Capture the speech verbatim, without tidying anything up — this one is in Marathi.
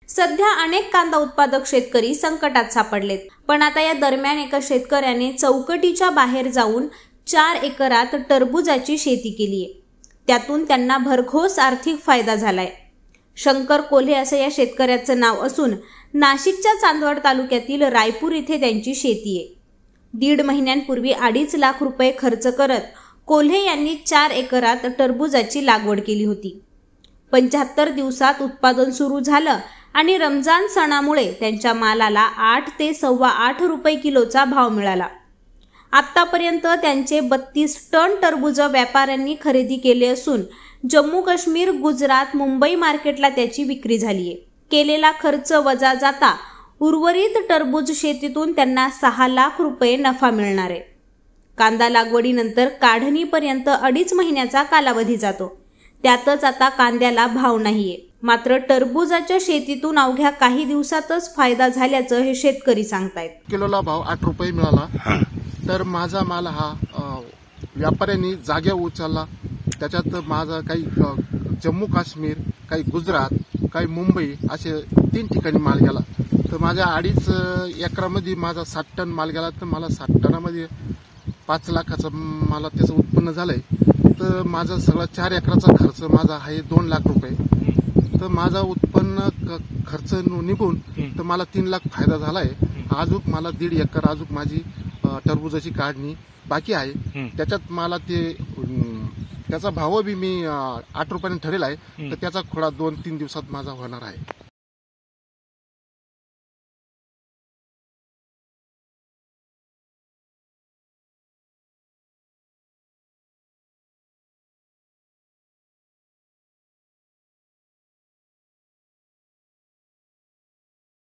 सध्या अनेक कांदा उत्पादक शेतकरी संकटात सापडलेत, पण आता या दरम्यान एका शेतकऱ्याने चौकटीच्या बाहेर जाऊन चार एकरात टरबूजाची शेती केली आहे। त्यातून त्यांना भरघोस आर्थिक फायदा झालाय। शंकर कोल्हे असं या शेतकऱ्याचं नाव असून नाशिकच्या चांदवड तालुक्यातील रायपूर इथे त्यांची शेती आहे। दीड महिन्यांपूर्वी अडीच लाख रुपये खर्च करत कोल्हे यांनी चार एकरात टरबूजाची लागवड केली होती। पंच्याहत्तर दिवसात उत्पादन सुरू झालं आणि रमजान सणामुळे त्यांच्या मालाला आठ ते सव्वा आठ रुपये किलोचा भाव मिळाला। आतापर्यंत त्यांचे बत्तीस टन टरबूज व्यापाऱ्यांनी खरेदी केले असून जम्मू काश्मीर, गुजरात, मुंबई मार्केटला त्याची विक्री झाली आहे। केलेला खर्च वजा जाता उर्वरित टरबूज शेतीतून त्यांना सहा लाख रुपये नफा मिळणार आहे। कांदा लागवडीनंतर काढणीपर्यंत अडीच महिन्याचा कालावधी जातो। त्यातच आता कांद्याला भाव नाहीये, मात्र टरबूजाच्या शेतीतून अवघ्या काही दिवसातच फायदा झाल्याचं हे शेतकरी सांगतायत। किलोला भाव आठ रुपये मिळाला, तर माझा माल हा व्यापाऱ्यांनी जाग्यावर उचलला। त्याच्यात माझा काही जम्मू काश्मीर, काही गुजरात, काही मुंबई असे तीन ठिकाणी माल गेला। तर माझ्या अडीच एकरामध्ये माझा साठ टन माल गेला, तर मला साठ टनामध्ये पाच लाखाचं मला त्याचं उत्पन्न झालंय। तर माझा सगळा चार एकराचा खर्च माझा आहे दोन लाख रुपये। तर माझा उत्पन्न खर्च निघून तर मला तीन लाख फायदा झालाय। अजून मला दीड एकर अजून माझी टरबूजाची काढणी बाकी आहे। त्याच्यात मला ते त्याचा भाव बी मी आठ रुपयाने ठरेल आहे, तर त्याचा खोडा दोन तीन दिवसात माझा होणार आहे।